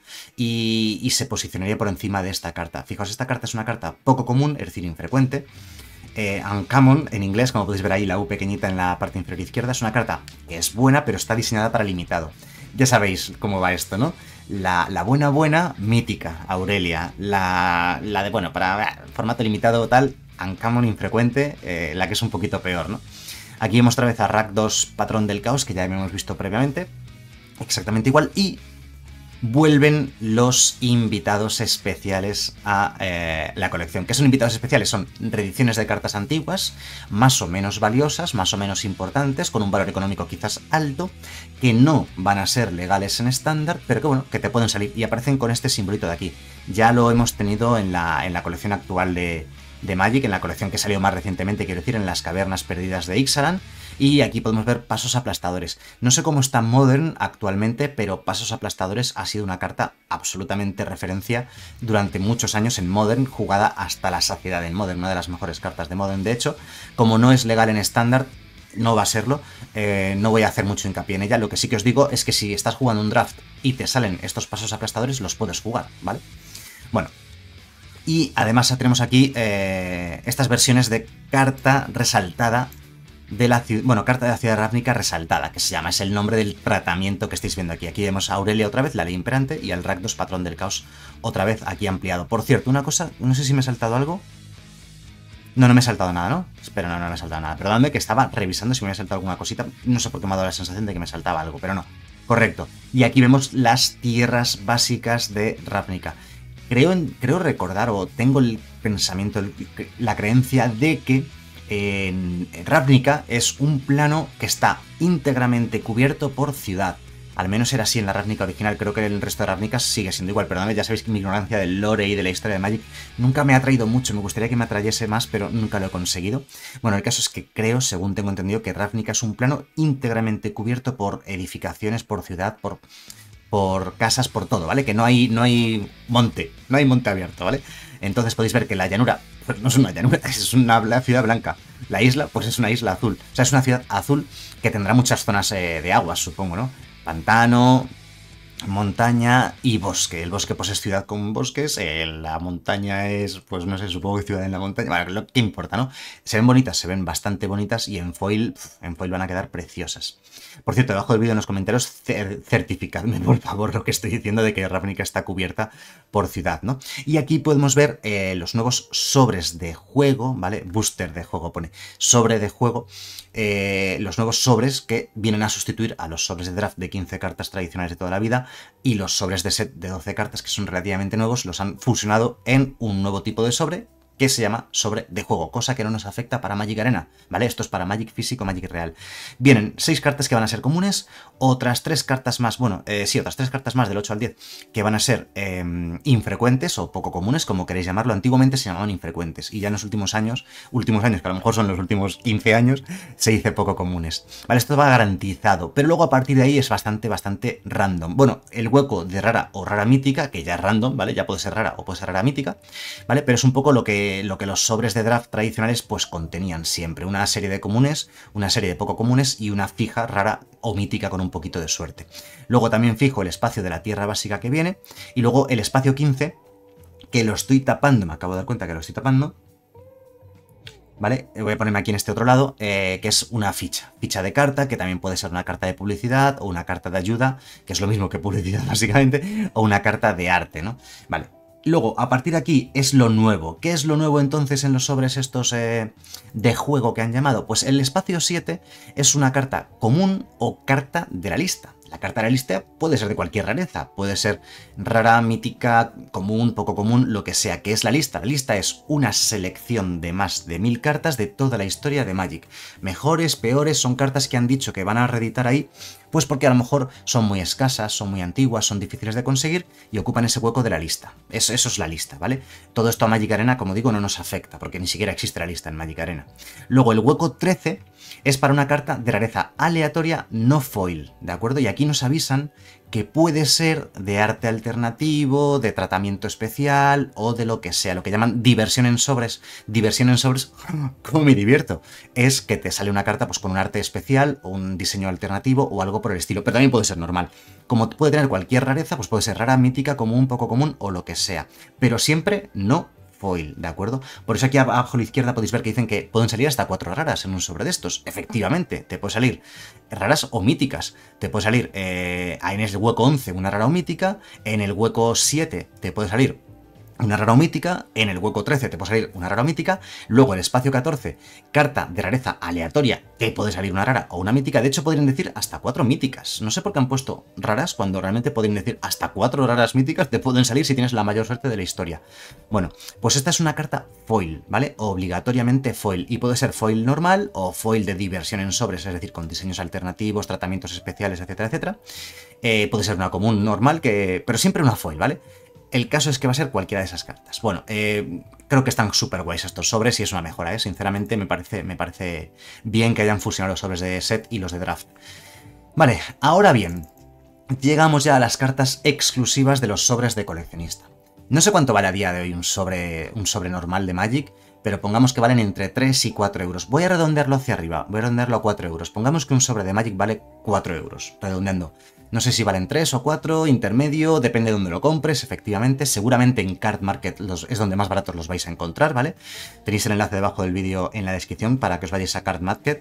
y, y se posicionaría por encima de esta carta. Fijaos, esta carta es una carta poco común, es decir, infrecuente. Eh, Uncommon, en inglés, como podéis ver ahí, la U pequeñita en la parte inferior izquierda, es una carta que es buena, pero está diseñada para limitado. Ya sabéis cómo va esto, ¿no? La, la buena buena, mítica, Aurelia. La, la de, bueno, para eh, formato limitado tal, Uncommon infrecuente, eh, la que es un poquito peor, ¿no? Aquí vemos otra vez a Rakdos, patrón del caos, que ya hemos visto previamente. Exactamente igual. Y vuelven los invitados especiales a eh, la colección. ¿Qué son invitados especiales? Son reediciones de cartas antiguas, más o menos valiosas, más o menos importantes, con un valor económico quizás alto, que no van a ser legales en estándar, pero que bueno, que te pueden salir y aparecen con este simbolito de aquí. Ya lo hemos tenido en la, en la colección actual de, de Magic, en la colección que salió más recientemente, quiero decir, en las cavernas perdidas de Ixalan. Y aquí podemos ver Pasos Aplastadores. No sé cómo está Modern actualmente, pero Pasos Aplastadores ha sido una carta absolutamente referencia durante muchos años en Modern, jugada hasta la saciedad en Modern, una de las mejores cartas de Modern. De hecho, como no es legal en estándar, no va a serlo, eh, no voy a hacer mucho hincapié en ella. Lo que sí que os digo es que si estás jugando un draft y te salen estos Pasos Aplastadores, los puedes jugar, ¿vale? Bueno, y además tenemos aquí eh, estas versiones de carta resaltada de la ciudad, bueno, carta de la ciudad de Ravnica resaltada, que se llama, es el nombre del tratamiento que estáis viendo aquí. Aquí vemos a Aurelia otra vez, la ley imperante, y al Rakdos, patrón del caos, otra vez aquí ampliado. Por cierto, una cosa, no sé si me he saltado algo. No, no me he saltado nada, ¿no? Espero, no, no me he saltado nada. Perdóname que estaba revisando si me había saltado alguna cosita. No sé por qué me ha dado la sensación de que me saltaba algo, pero no. Correcto. Y aquí vemos las tierras básicas de Ravnica. Creo, en, creo recordar, o tengo el pensamiento, el, la creencia de que en Ravnica es un plano que está íntegramente cubierto por ciudad. Al menos era así en la Ravnica original, creo que el resto de Ravnicas sigue siendo igual. Perdóname, ya sabéis que mi ignorancia del lore y de la historia de Magic nunca me ha atraído mucho, me gustaría que me atrayese más, pero nunca lo he conseguido. Bueno, el caso es que creo, según tengo entendido, que Ravnica es un plano íntegramente cubierto por edificaciones, por ciudad, por... por casas, por todo, ¿vale? Que no hay, no hay monte, no hay monte abierto, ¿vale? Entonces podéis ver que la llanura, pues no es una llanura, es una ciudad blanca. La isla, pues es una isla azul. O sea, es una ciudad azul que tendrá muchas zonas eh, de aguas, supongo, ¿no? Pantano, montaña y bosque. El bosque pues es ciudad con bosques, eh, la montaña es, pues no sé, supongo que ciudad en la montaña. Bueno, lo que importa, ¿no? Se ven bonitas, se ven bastante bonitas y en foil, pf, en foil van a quedar preciosas. Por cierto, debajo del vídeo en los comentarios cer certificadme, por favor, lo que estoy diciendo de que Ravnica está cubierta por ciudad, ¿no? Y aquí podemos ver eh, los nuevos sobres de juego, ¿vale? Booster de juego pone, sobre de juego. Eh, los nuevos sobres que vienen a sustituir a los sobres de draft de quince cartas tradicionales de toda la vida, y los sobres de set de doce cartas, que son relativamente nuevos, los han fusionado en un nuevo tipo de sobre que se llama sobre de juego, cosa que no nos afecta para Magic Arena, ¿vale? Esto es para Magic físico, Magic real. Vienen seis cartas que van a ser comunes, otras tres cartas más, bueno, eh, sí, otras tres cartas más del ocho al diez que van a ser eh, infrecuentes o poco comunes, como queréis llamarlo. Antiguamente se llamaban infrecuentes y ya en los últimos años, últimos años, que a lo mejor son los últimos quince años, se dice poco comunes, ¿vale? Esto va garantizado, pero luego a partir de ahí es bastante, bastante random. Bueno, el hueco de rara o rara mítica, que ya es random, ¿vale? Ya puede ser rara o puede ser rara mítica, ¿vale? Pero es un poco lo que lo que los sobres de draft tradicionales pues contenían siempre, una serie de comunes, una serie de poco comunes y una fija, rara o mítica con un poquito de suerte. Luego también fijo el espacio de la tierra básica que viene, y luego el espacio quince, que lo estoy tapando, me acabo de dar cuenta que lo estoy tapando, ¿vale? Voy a ponerme aquí en este otro lado, eh, que es una ficha, ficha de carta, que también puede ser una carta de publicidad o una carta de ayuda, que es lo mismo que publicidad básicamente, o una carta de arte, ¿no? Vale. Luego, a partir de aquí, es lo nuevo. ¿Qué es lo nuevo entonces en los sobres estos eh, de juego que han llamado? Pues el espacio siete es una carta común o carta de la lista. La carta de la lista puede ser de cualquier rareza, puede ser rara, mítica, común, poco común, lo que sea. ¿Qué es la lista? La lista es una selección de más de mil cartas de toda la historia de Magic. Mejores, peores, son cartas que han dicho que van a reeditar ahí, pues porque a lo mejor son muy escasas, son muy antiguas, son difíciles de conseguir y ocupan ese hueco de la lista. Eso, eso es la lista, ¿vale? Todo esto a Magic Arena, como digo, no nos afecta, porque ni siquiera existe la lista en Magic Arena. Luego, el hueco trece es para una carta de rareza aleatoria no foil, ¿de acuerdo? Y aquí nos avisan que puede ser de arte alternativo, de tratamiento especial o de lo que sea, lo que llaman diversión en sobres. Diversión en sobres, ¿cómo me divierto? Es que te sale una carta pues con un arte especial o un diseño alternativo o algo por el estilo, pero también puede ser normal. Como puede tener cualquier rareza, pues puede ser rara, mítica, común, poco común o lo que sea, pero siempre no foil, ¿de acuerdo? Por eso aquí abajo a la izquierda podéis ver que dicen que pueden salir hasta cuatro raras en un sobre de estos. Efectivamente, te puede salir raras o míticas. Te puede salir eh, en el hueco once una rara o mítica, en el hueco siete te puede salir una rara o mítica, en el hueco trece te puede salir una rara o mítica, luego el espacio catorce, carta de rareza aleatoria, te puede salir una rara o una mítica, de hecho podrían decir hasta cuatro míticas, no sé por qué han puesto raras cuando realmente podrían decir hasta cuatro raras míticas te pueden salir si tienes la mayor suerte de la historia. Bueno, pues esta es una carta foil, ¿vale? Obligatoriamente foil, y puede ser foil normal o foil de diversión en sobres, es decir, con diseños alternativos, tratamientos especiales, etcétera, etcétera. Eh, puede ser una común normal, que pero siempre una foil, ¿vale? El caso es que va a ser cualquiera de esas cartas. Bueno, eh, creo que están súper guays estos sobres y es una mejora, ¿eh? Sinceramente me parece, me parece bien que hayan fusionado los sobres de set y los de draft. Vale, ahora bien, llegamos ya a las cartas exclusivas de los sobres de coleccionista. No sé cuánto vale a día de hoy un sobre, un sobre normal de Magic, pero pongamos que valen entre tres y cuatro euros. Voy a redondearlo hacia arriba, voy a redondearlo a cuatro euros. Pongamos que un sobre de Magic vale cuatro euros, redondeando. No sé si valen tres o cuatro, intermedio, depende de dónde lo compres, efectivamente. Seguramente en Card Market los, es donde más baratos los vais a encontrar, ¿vale? Tenéis el enlace debajo del vídeo en la descripción para que os vayáis a Card Market.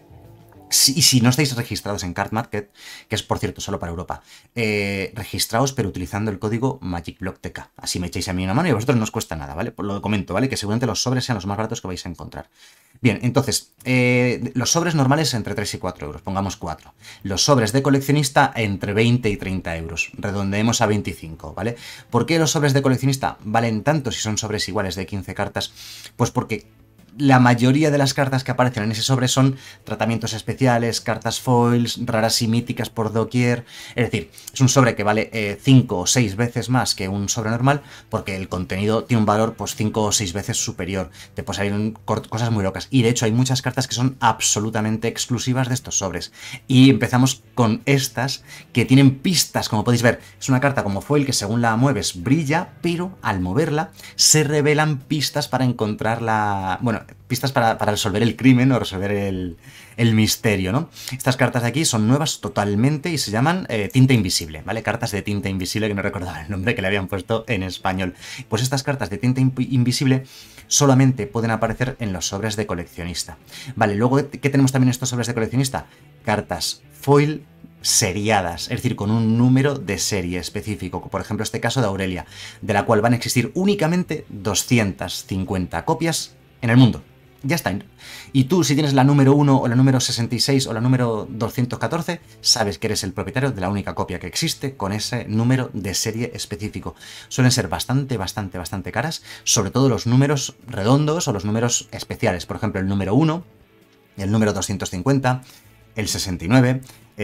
Y si no estáis registrados en Card Market, que es por cierto solo para Europa, eh, registraos pero utilizando el código MagicBlockTK. Así me echáis a mí una mano y a vosotros no os cuesta nada, ¿vale? Pues lo comento, ¿vale? Que seguramente los sobres sean los más baratos que vais a encontrar. Bien, entonces, eh, los sobres normales entre tres y cuatro euros, pongamos cuatro. Los sobres de coleccionista entre veinte y treinta euros, redondeemos a veinticinco, ¿vale? ¿Por qué los sobres de coleccionista valen tanto si son sobres iguales de quince cartas? Pues porque la mayoría de las cartas que aparecen en ese sobre son tratamientos especiales, cartas foils, raras y míticas por doquier. Es decir, es un sobre que vale cinco o seis veces más que un sobre normal porque el contenido tiene un valor pues cinco o seis veces superior. Te pueden salir cosas muy locas. Y de hecho hay muchas cartas que son absolutamente exclusivas de estos sobres. Y empezamos con estas que tienen pistas, como podéis ver. Es una carta como foil que según la mueves brilla, pero al moverla se revelan pistas para encontrarla. Bueno, pistas para, para resolver el crimen o resolver el, el misterio, ¿no? Estas cartas de aquí son nuevas totalmente y se llaman eh, tinta invisible, ¿vale? Cartas de tinta invisible, que no recordaba el nombre que le habían puesto en español. Pues estas cartas de tinta invisible solamente pueden aparecer en los sobres de coleccionista. Vale, luego, ¿qué tenemos también en estos sobres de coleccionista? Cartas foil seriadas, es decir, con un número de serie específico, por ejemplo este caso de Aurelia, de la cual van a existir únicamente doscientas cincuenta copias en el mundo. Ya está. Y tú, si tienes la número uno o la número sesenta y seis o la número doscientos catorce, sabes que eres el propietario de la única copia que existe con ese número de serie específico. Suelen ser bastante, bastante, bastante caras, sobre todo los números redondos o los números especiales. Por ejemplo, el número uno, el número doscientos cincuenta, el sesenta y nueve,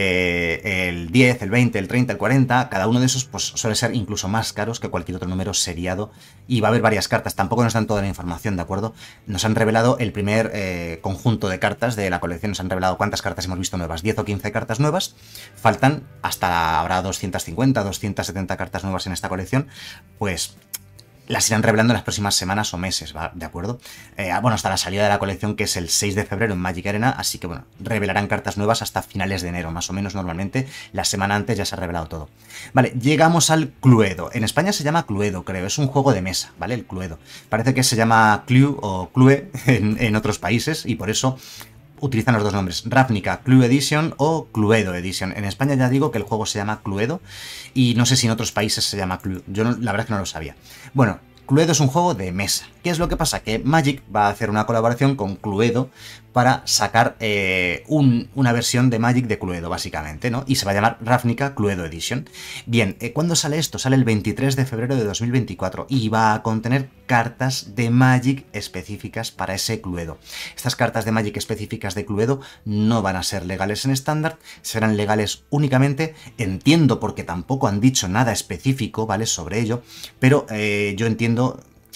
eh, el diez, el veinte, el treinta, el cuarenta, cada uno de esos pues suele ser incluso más caros que cualquier otro número seriado y va a haber varias cartas, tampoco nos dan toda la información, ¿de acuerdo? Nos han revelado el primer eh, conjunto de cartas de la colección, nos han revelado cuántas cartas hemos visto nuevas, diez o quince cartas nuevas, faltan hasta, habrá doscientas cincuenta, doscientas setenta cartas nuevas en esta colección, pues las irán revelando en las próximas semanas o meses, ¿va? ¿De acuerdo? Eh, bueno, hasta la salida de la colección, que es el seis de febrero en Magic Arena, así que bueno, revelarán cartas nuevas hasta finales de enero, más o menos normalmente, la semana antes ya se ha revelado todo. Vale, llegamos al Cluedo. En España se llama Cluedo, creo, es un juego de mesa, ¿vale? El Cluedo. Parece que se llama Clue o Clue en, en otros países y por eso utilizan los dos nombres, Ravnica Clue Edition o Cluedo Edition. En España ya digo que el juego se llama Cluedo y no sé si en otros países se llama Clue. Yo no, la verdad es que no lo sabía. Bueno, Cluedo es un juego de mesa. ¿Qué es lo que pasa? Que Magic va a hacer una colaboración con Cluedo para sacar eh, un, una versión de Magic de Cluedo, básicamente, ¿no? Y se va a llamar Ravnica Cluedo Edition. Bien, eh, ¿cuándo sale esto? Sale el veintitrés de febrero de dos mil veinticuatro y va a contener cartas de Magic específicas para ese Cluedo. Estas cartas de Magic específicas de Cluedo no van a ser legales en estándar, serán legales únicamente, entiendo porque tampoco han dicho nada específico, ¿vale? Sobre ello, pero eh, yo entiendo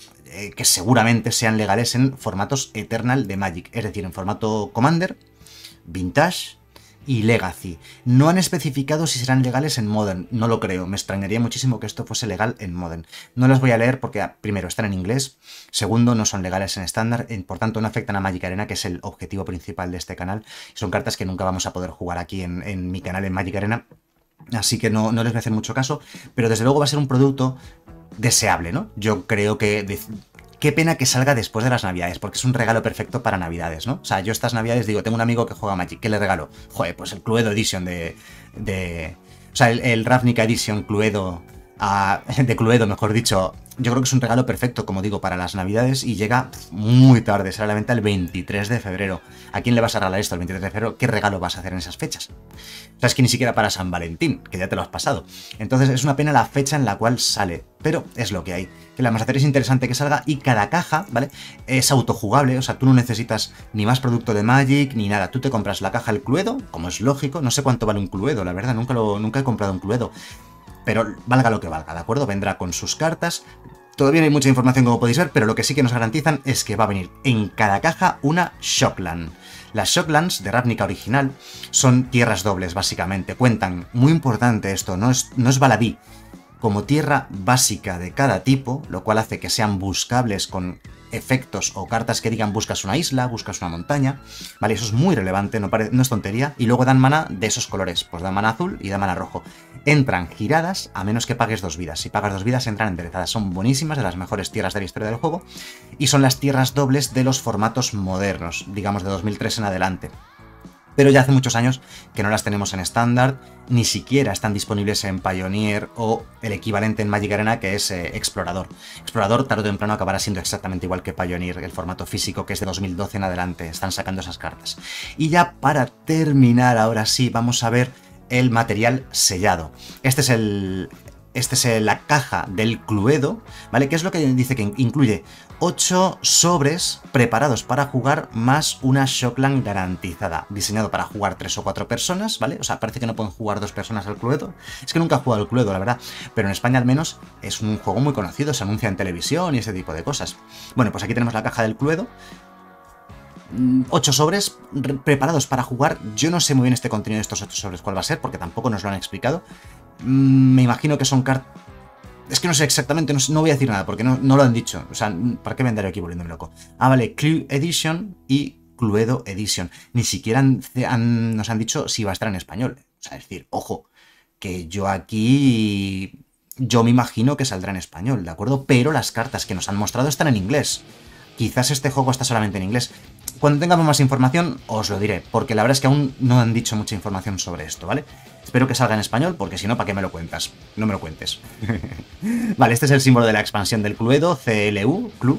que seguramente sean legales en formatos Eternal de Magic, es decir, en formato Commander, Vintage y Legacy. No han especificado si serán legales en Modern, no lo creo, me extrañaría muchísimo que esto fuese legal en Modern. No las voy a leer porque, primero, están en inglés, segundo, no son legales en estándar, por tanto no afectan a Magic Arena, que es el objetivo principal de este canal. Son cartas que nunca vamos a poder jugar aquí en, en mi canal en Magic Arena, así que no, no les voy a hacer mucho caso, pero desde luego va a ser un producto deseable, ¿no? Yo creo que... De... Qué pena que salga después de las navidades, porque es un regalo perfecto para navidades, ¿no? O sea, yo estas navidades digo, tengo un amigo que juega Magic, ¿qué le regalo? Joder, pues el Cluedo Edition de... de... O sea, el, el Ravnica Edition Cluedo a, de Cluedo, mejor dicho. Yo creo que es un regalo perfecto, como digo, para las navidades y llega muy tarde, sale a la venta el veintitrés de febrero. ¿A quién le vas a regalar esto el veintitrés de febrero? ¿Qué regalo vas a hacer en esas fechas? O sea, es que ni siquiera para San Valentín, que ya te lo has pasado. Entonces es una pena la fecha en la cual sale, pero es lo que hay. Que la Masateria es interesante que salga y cada caja, ¿vale? Es autojugable, o sea, tú no necesitas ni más producto de Magic ni nada. Tú te compras la caja del Cluedo, como es lógico, no sé cuánto vale un Cluedo, la verdad, nunca, lo, nunca he comprado un Cluedo. Pero valga lo que valga, ¿de acuerdo? Vendrá con sus cartas. Todavía no hay mucha información como podéis ver, pero lo que sí que nos garantizan es que va a venir en cada caja una Shockland. Las Shocklands de Ravnica original son tierras dobles, básicamente. Cuentan, muy importante esto, no es, no es baladí, como tierra básica de cada tipo, lo cual hace que sean buscables con efectos o cartas que digan buscas una isla, buscas una montaña, ¿vale? Eso es muy relevante, no, no es tontería. Y luego dan mana de esos colores, pues dan mana azul y dan mana rojo. Entran giradas a menos que pagues dos vidas. Si pagas dos vidas entran enderezadas. Son buenísimas, de las mejores tierras de la historia del juego. Y son las tierras dobles de los formatos modernos, digamos de dos mil tres en adelante. Pero ya hace muchos años que no las tenemos en estándar, ni siquiera están disponibles en Pioneer o el equivalente en Magic Arena, que es eh, Explorador. Explorador tarde o temprano acabará siendo exactamente igual que Pioneer, el formato físico, que es de dos mil doce en adelante, están sacando esas cartas. Y ya para terminar, ahora sí, vamos a ver el material sellado. Este es el... Esta es la caja del Cluedo, ¿vale? ¿Qué es lo que dice? Que incluye ocho sobres preparados para jugar más una Shockland garantizada. Diseñado para jugar tres o cuatro personas, ¿vale? O sea, parece que no pueden jugar dos personas al Cluedo. Es que nunca he jugado al Cluedo, la verdad. Pero en España al menos es un juego muy conocido, se anuncia en televisión y ese tipo de cosas. Bueno, pues aquí tenemos la caja del Cluedo. Ocho sobres preparados para jugar. Yo no sé muy bien este contenido de estos ocho sobres cuál va a ser, porque tampoco nos lo han explicado. Me imagino que son cartas... Es que no sé exactamente, no, no voy a decir nada, porque no, no lo han dicho. O sea, ¿para qué me andaré aquí volviéndome loco? Ah, vale, Clue Edition y Cluedo Edition. Ni siquiera han, han, nos han dicho si va a estar en español. O sea, es decir, ojo, que yo aquí... Yo me imagino que saldrá en español, ¿de acuerdo? Pero las cartas que nos han mostrado están en inglés. Quizás este juego está solamente en inglés. Cuando tengamos más información os lo diré, porque la verdad es que aún no han dicho mucha información sobre esto, ¿vale? Espero que salga en español, porque si no, ¿para qué me lo cuentas? No me lo cuentes. Vale, este es el símbolo de la expansión del Cluedo, C L U, Club.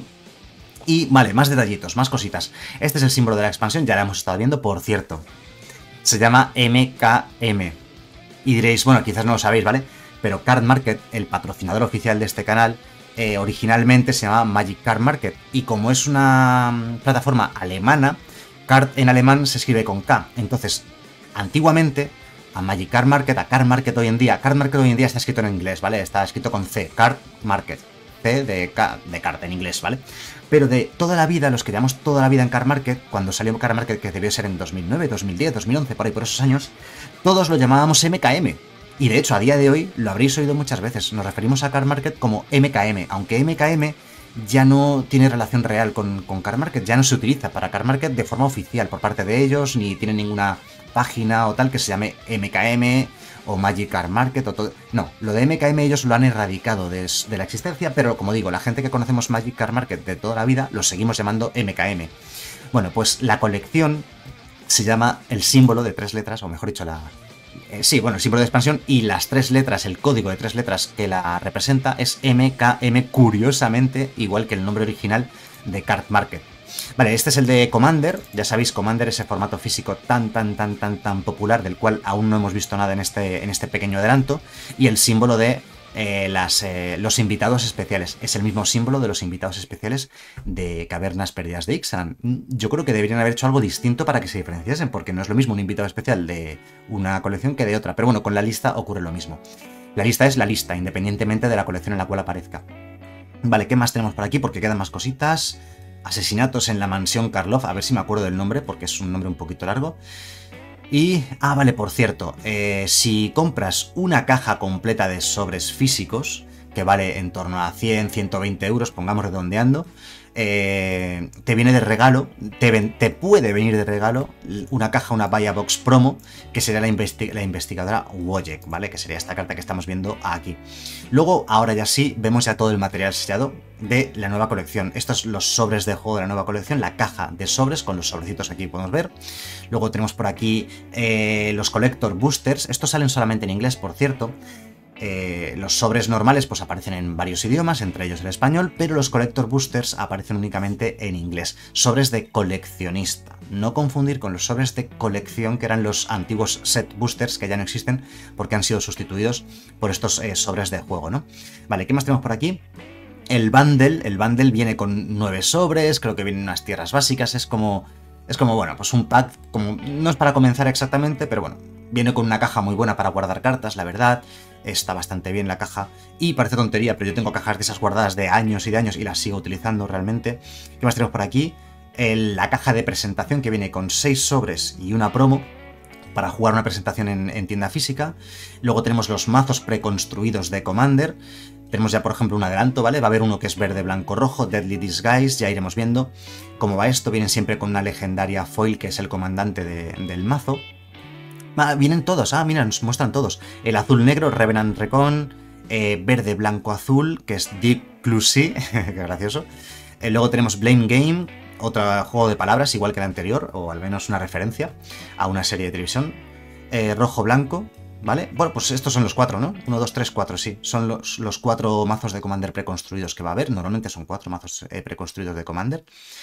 Y vale, más detallitos, más cositas. Este es el símbolo de la expansión, ya la hemos estado viendo, por cierto. Se llama M K M. Y diréis, bueno, quizás no lo sabéis, ¿vale? Pero Card Market, el patrocinador oficial de este canal, Eh, originalmente se llamaba Magic Card Market, y como es una plataforma alemana, Card en alemán se escribe con K. Entonces, antiguamente, a Magic Card Market, a Card Market hoy en día, Card Market hoy en día está escrito en inglés, ¿vale? Está escrito con C, Card Market, C de, K, de Card en inglés, ¿vale? Pero de toda la vida, los que llevamos toda la vida en Card Market, cuando salió Card Market, que debió ser en dos mil nueve, dos mil diez, dos mil once, por ahí por esos años, todos lo llamábamos M K M. Y de hecho, a día de hoy, lo habréis oído muchas veces, nos referimos a Card Market como M K M, aunque M K M ya no tiene relación real con, con Card Market, ya no se utiliza para Card Market de forma oficial por parte de ellos, ni tiene ninguna página o tal que se llame M K M o Magic Card Market o todo. No, lo de M K M ellos lo han erradicado de, de la existencia, pero como digo, la gente que conocemos Magic Card Market de toda la vida, lo seguimos llamando M K M. Bueno, pues la colección se llama el símbolo de tres letras, o mejor dicho, la... Eh, sí, bueno, el símbolo de expansión y las tres letras, el código de tres letras que la representa es M K M, curiosamente, igual que el nombre original de Card Market. Vale, este es el de Commander, ya sabéis, Commander, ese formato físico tan, tan, tan, tan, tan popular, del cual aún no hemos visto nada en este, en este pequeño adelanto, y el símbolo de eh, las, eh, los invitados especiales. Es el mismo símbolo de los invitados especiales de Cavernas Perdidas de Ixalan. Yo creo que deberían haber hecho algo distinto para que se diferenciasen, porque no es lo mismo un invitado especial de una colección que de otra. Pero bueno, con la lista ocurre lo mismo. La lista es la lista, independientemente de la colección en la cual aparezca. Vale, ¿qué más tenemos por aquí? Porque quedan más cositas. Asesinatos en la mansión Karlov, a ver si me acuerdo del nombre, porque es un nombre un poquito largo. Y, ah, vale, por cierto, eh, si compras una caja completa de sobres físicos, que vale en torno a cien, ciento veinte euros, pongamos redondeando, eh, te viene de regalo, te, ven, te puede venir de regalo una caja, una Buy a Box promo, que sería la, investi la investigadora Wojek, ¿vale? Que sería esta carta que estamos viendo aquí. Luego, ahora ya sí, vemos ya todo el material sellado de la nueva colección. Estos son los sobres de juego de la nueva colección, la caja de sobres con los sobrecitos aquí podemos ver. Luego tenemos por aquí eh, los Collector Boosters. Estos salen solamente en inglés, por cierto. Eh, los sobres normales pues aparecen en varios idiomas, entre ellos el español, pero los Collector Boosters aparecen únicamente en inglés. Sobres de coleccionista. No confundir con los sobres de colección, que eran los antiguos set boosters, que ya no existen porque han sido sustituidos por estos eh, sobres de juego, ¿no? Vale, ¿qué más tenemos por aquí? El bundle, el bundle viene con nueve sobres, creo que vienen unas tierras básicas, es como... Es como, bueno, pues un pack, como no es para comenzar exactamente, pero bueno, viene con una caja muy buena para guardar cartas, la verdad. Está bastante bien la caja y parece tontería, pero yo tengo cajas de esas guardadas de años y de años y las sigo utilizando realmente. ¿Qué más tenemos por aquí? El, la caja de presentación que viene con seis sobres y una promo para jugar una presentación en, en tienda física. Luego tenemos los mazos preconstruidos de Commander. Tenemos ya, por ejemplo, un adelanto, ¿vale? Va a haber uno que es verde, blanco, rojo, Deadly Disguise, ya iremos viendo cómo va esto. Vienen siempre con una legendaria foil, que es el comandante de, del mazo. Ah, vienen todos, ah, mira, nos muestran todos. El azul-negro, Revenant Recon, eh, verde, blanco, azul, que es Deep Clusy, qué gracioso. Eh, luego tenemos Blame Game, otro juego de palabras, igual que el anterior, o al menos una referencia a una serie de televisión. Eh, rojo-blanco. ¿Vale? Bueno, pues estos son los cuatro, ¿no? uno, dos, tres, cuatro, sí. Son los, los cuatro mazos de Commander preconstruidos que va a haber. Normalmente son cuatro mazos eh, preconstruidos de Commander.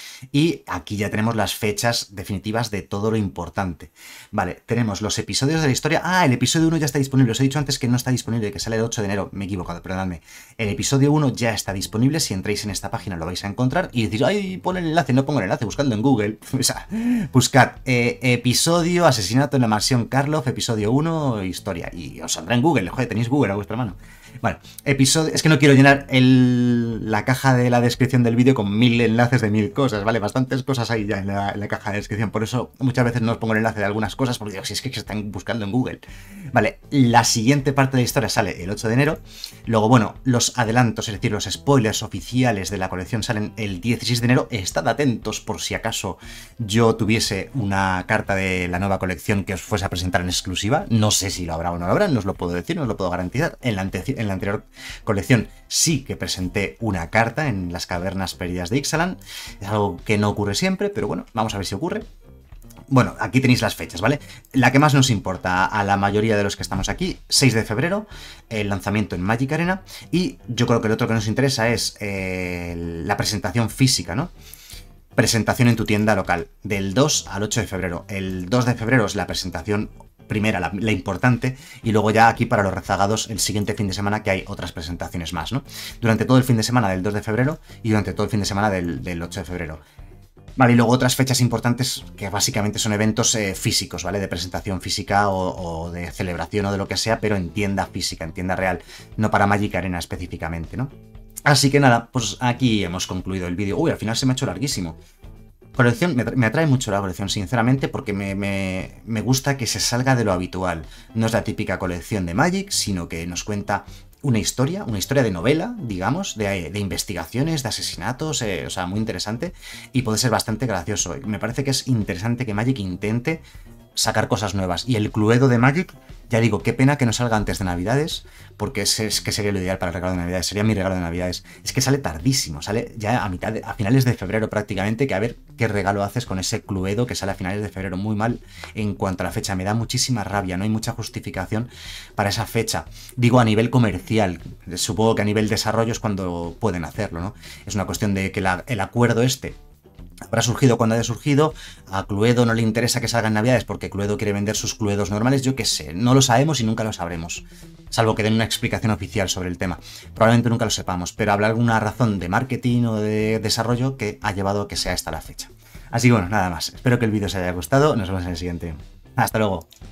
Y aquí ya tenemos las fechas definitivas de todo lo importante. Vale, tenemos los episodios de la historia. Ah, el episodio uno ya está disponible. Os he dicho antes que no está disponible, que sale el ocho de enero. Me he equivocado, perdonadme. El episodio uno ya está disponible. Si entráis en esta página lo vais a encontrar. Y decís, ay, pon el enlace. No pongo el enlace, buscadlo en Google. O sea, buscad eh, episodio Asesinato en la Mansión Karloff, episodio uno, historia. Y os saldrá en Google. Joder, tenéis Google a vuestra mano. Vale, episodio... Es que no quiero llenar el... la caja de la descripción del vídeo con mil enlaces de mil cosas, ¿vale? Bastantes cosas ahí ya en la, en la caja de descripción. Por eso muchas veces no os pongo el enlace de algunas cosas, porque digo, si es que se están buscando en Google. Vale, la siguiente parte de la historia sale el ocho de enero. Luego, bueno, los adelantos, es decir, los spoilers oficiales de la colección salen el dieciséis de enero. Estad atentos por si acaso yo tuviese una carta de la nueva colección que os fuese a presentar en exclusiva. No sé si lo habrá o no lo habrá, no os lo puedo decir, no os lo puedo garantizar. En la anterior En la anterior colección sí que presenté una carta en las cavernas perdidas de Ixalan. Es algo que no ocurre siempre, pero bueno, vamos a ver si ocurre. Bueno, aquí tenéis las fechas, ¿vale? La que más nos importa a la mayoría de los que estamos aquí, seis de febrero, el lanzamiento en Magic Arena. Y yo creo que el otro que nos interesa es eh, la presentación física, ¿no? Presentación en tu tienda local, del dos al ocho de febrero. El dos de febrero es la presentación primera, la, la importante, y luego ya aquí para los rezagados el siguiente fin de semana, que hay otras presentaciones más, ¿no? Durante todo el fin de semana del dos de febrero y durante todo el fin de semana del, del ocho de febrero. Vale, y luego otras fechas importantes que básicamente son eventos eh, físicos, ¿vale? De presentación física o, o de celebración o de lo que sea, pero en tienda física, en tienda real, no para Magic Arena específicamente, ¿no? Así que nada, pues aquí hemos concluido el vídeo. Uy, al final se me ha hecho larguísimo. Colección, me, me atrae mucho la colección, sinceramente, porque me, me, me gusta que se salga de lo habitual. No es la típica colección de Magic, sino que nos cuenta una historia, una historia de novela, digamos, de, de investigaciones, de asesinatos, eh, o sea, muy interesante, y puede ser bastante gracioso. Me parece que es interesante que Magic intente sacar cosas nuevas. Y el Cluedo de Magic, ya digo, qué pena que no salga antes de Navidades, porque es, es que sería lo ideal para el regalo de Navidades, sería mi regalo de Navidades. Es que sale tardísimo, sale ya a mitad de, a finales de febrero prácticamente, que a ver qué regalo haces con ese Cluedo que sale a finales de febrero. Muy mal en cuanto a la fecha, me da muchísima rabia, no hay mucha justificación para esa fecha. Digo a nivel comercial, supongo que a nivel desarrollo es cuando pueden hacerlo, ¿no? Es una cuestión de que la, el acuerdo este habrá surgido cuando haya surgido. A Cluedo no le interesa que salgan Navidades porque Cluedo quiere vender sus Cluedos normales, yo qué sé, no lo sabemos y nunca lo sabremos, salvo que den una explicación oficial sobre el tema. Probablemente nunca lo sepamos, pero habrá alguna razón de marketing o de desarrollo que ha llevado a que sea esta la fecha. Así que bueno, nada más, espero que el vídeo os haya gustado, nos vemos en el siguiente. Hasta luego.